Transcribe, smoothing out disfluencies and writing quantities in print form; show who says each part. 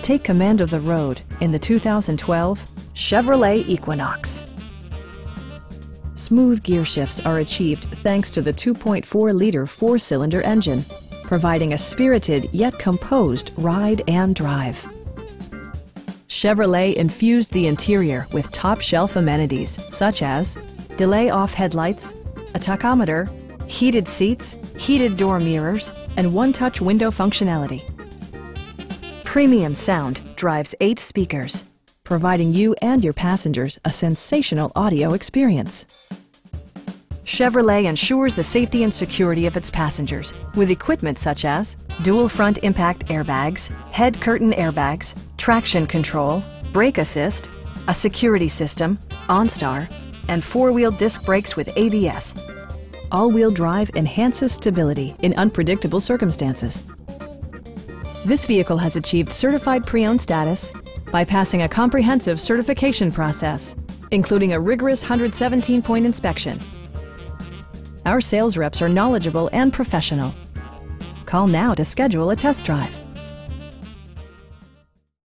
Speaker 1: Take command of the road in the 2012 Chevrolet Equinox. Smooth gear shifts are achieved thanks to the 2.4-liter four-cylinder engine, providing a spirited yet composed ride and drive. Chevrolet infused the interior with top-shelf amenities such as delay-off headlights, a tachometer, heated seats, heated door mirrors, and one-touch window functionality. Premium sound drives 8 speakers, providing you and your passengers a sensational audio experience. Chevrolet ensures the safety and security of its passengers with equipment such as dual front impact airbags, head curtain airbags, traction control, brake assist, a security system, OnStar, and 4-wheel disc brakes with ABS. All-wheel drive enhances stability in unpredictable circumstances. This vehicle has achieved certified pre-owned status by passing a comprehensive certification process, including a rigorous 117-point inspection. Our sales reps are knowledgeable and professional. Call now to schedule a test drive.